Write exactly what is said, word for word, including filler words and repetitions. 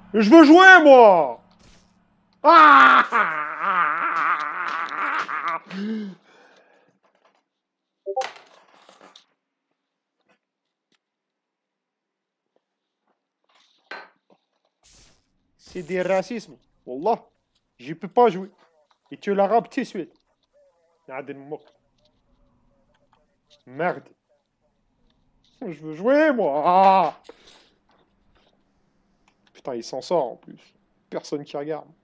Je veux jouer, moi. Ah. C'est des racismes. Wallah, je peux pas jouer. Et tu l'arabe tout de suite. Na'ad al-mok. Merde. Je veux jouer, moi. Ah. Putain, il s'en sort en plus. Personne qui regarde.